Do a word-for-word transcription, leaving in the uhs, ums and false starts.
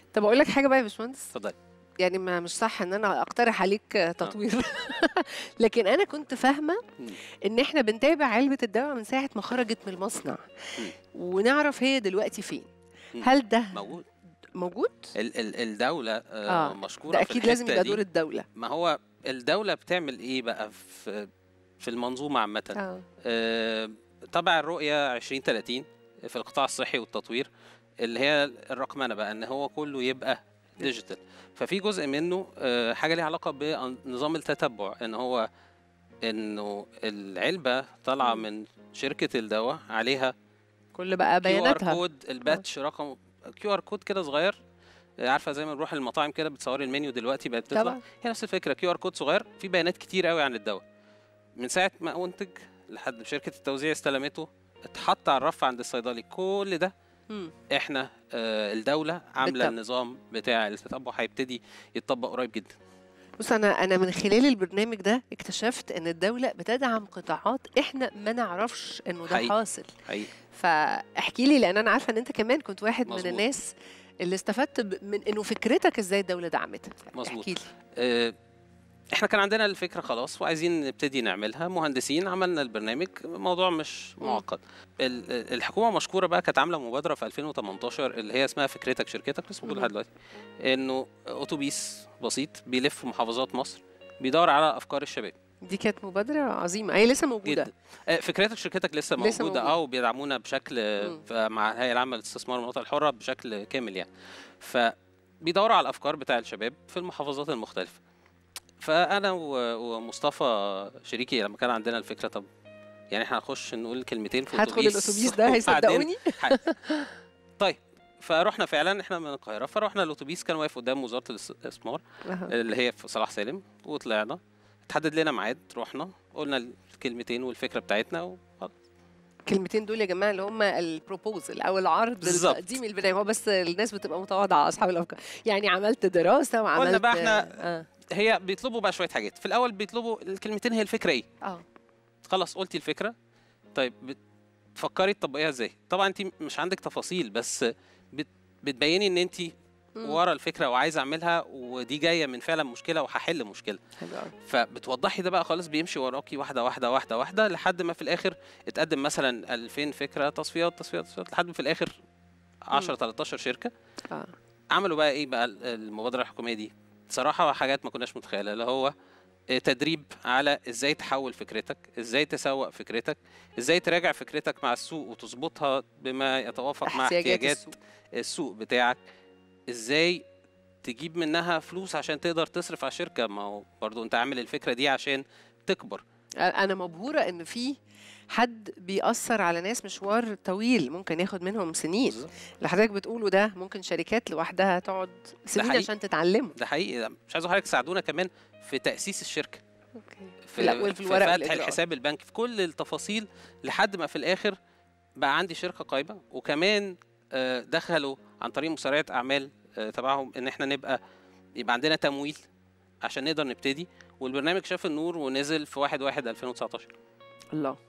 طب اقول لك حاجه بقى يا باشمهندس، اتفضلي. يعني ما مش صح ان انا اقترح عليك تطوير لكن انا كنت فاهمه ان احنا بنتابع علبه الدواء من ساعه ما خرجت من المصنع ونعرف هي دلوقتي فين. هل ده موجود؟ موجود؟ ال ال الدوله آه مشكوره ده في اكيد الحته لازم يبقى دي. دور الدوله. ما هو الدوله بتعمل ايه بقى في في المنظومه عامه؟ اه آه طبعا الرؤيه عشرين ثلاثين في القطاع الصحي والتطوير اللي هي الرقمنه بقى، ان هو كله يبقى ديجيتال. ففي جزء منه آه حاجه ليها علاقه بنظام التتبع، ان هو انه العلبه طالعه من شركه الدواء عليها كل بقى بياناتها، كيو ار كود، الباتش رقم كيو ار كود كده صغير. عارفه زي ما نروح المطاعم كده بتصوري المنيو دلوقتي بقت بتطلع، هي نفس الفكره، كيو ار كود صغير فيه بيانات كتير قوي عن الدواء من ساعه ما انتج لحد شركه التوزيع استلمته اتحط على الرف عند الصيدلي. كل ده مم. احنا آه الدوله عامله بالتب. النظام بتاع التتبع هيبتدي يتطبق قريب جدا. بص انا انا من خلال البرنامج ده اكتشفت ان الدوله بتدعم قطاعات احنا ما نعرفش انه ده حقيقي. حاصل حقيقي. فاحكي لي، لان انا عارفه ان انت كمان كنت واحد مزبوط. من الناس اللي استفدت من انه فكرتك ازاي الدوله دعمتها. مظبوط. احكي لي. اه احنا كان عندنا الفكره خلاص وعايزين نبتدي نعملها، مهندسين عملنا البرنامج، موضوع مش معقد. الحكومه مشكوره بقى كانت عامله مبادره في ألفين وتمنتاشر اللي هي اسمها فكرتك شركتك، لسه موجوده لحد دلوقتي، انه اتوبيس بسيط بيلف محافظات مصر بيدور على افكار الشباب. دي كانت مبادره عظيمه، هي لسه موجوده جدا. فكرتك شركتك لسه, لسه موجوده اه وبيدعمونا بشكل مع الهيئه العامه للاستثمار والمناطق الحره بشكل كامل يعني. فبيدوروا على الافكار بتاع الشباب في المحافظات المختلفه. فانا ومصطفى شريكي لما كان عندنا الفكره، طب يعني احنا هنخش نقول كلمتين في هدخل الاتوبيس ده هيصدقوني؟ طيب فروحنا فعلا، احنا من القاهره، فروحنا الاتوبيس كان واقف قدام وزاره الاستثمار اللي هي في صلاح سالم، وطلعنا اتحدد لنا ميعاد، رحنا قلنا الكلمتين والفكره بتاعتنا وخلاص. الكلمتين دول يا جماعه اللي هم البروبوزل او العرض التقديم البدايه، هو بس الناس بتبقى متواضعه اصحاب الافكار، يعني عملت دراسه وعملت قلنا بقى احنا آه. هي بيطلبوا بقى شويه حاجات في الاول، بيطلبوا الكلمتين هي الفكره ايه؟ اه خلاص قلتي الفكره، طيب بتفكري تطبقيها ازاي؟ طبعا انت مش عندك تفاصيل بس بت بتبيني ان انت ورا الفكره وعايزه اعملها، ودي جايه من فعلا مشكله وهحل مشكله. فبتوضحي ده بقى خالص، بيمشي وراكي واحده واحده واحده واحده لحد ما في الاخر اتقدم مثلا ألفين فكره، تصفيات تصفيات تصفيات لحد ما في الاخر عشرة تلتاشر شركه. آه. عملوا بقى ايه بقى المبادره الحكوميه دي؟ صراحه حاجات ما كناش متخيلها، اللي هو تدريب على ازاي تحول فكرتك، ازاي تسوق فكرتك، ازاي تراجع فكرتك مع السوق وتظبطها بما يتوافق مع احتياجات السوق. السوق بتاعك، ازاي تجيب منها فلوس عشان تقدر تصرف على شركه، ما هو برضو انت عامل الفكره دي عشان تكبر. انا مبهوره ان في حد بيأثر على ناس مشوار طويل ممكن ياخد منهم سنين. اللي حضرتك بتقوله ده ممكن شركات لوحدها تقعد سنين عشان تتعلمه. ده حقيقي. مش عايز حضرتك تساعدونا كمان في تأسيس الشركة، اوكي، في, في, في فتح الحساب البنكي، في كل التفاصيل، لحد ما في الآخر بقى عندي شركة قايمة. وكمان دخلوا عن طريق مسارعة أعمال تبعهم إن احنا نبقى يبقى عندنا تمويل عشان نقدر نبتدي، والبرنامج شاف النور ونزل في واحد واحد ألفين وتسعتاشر. الله.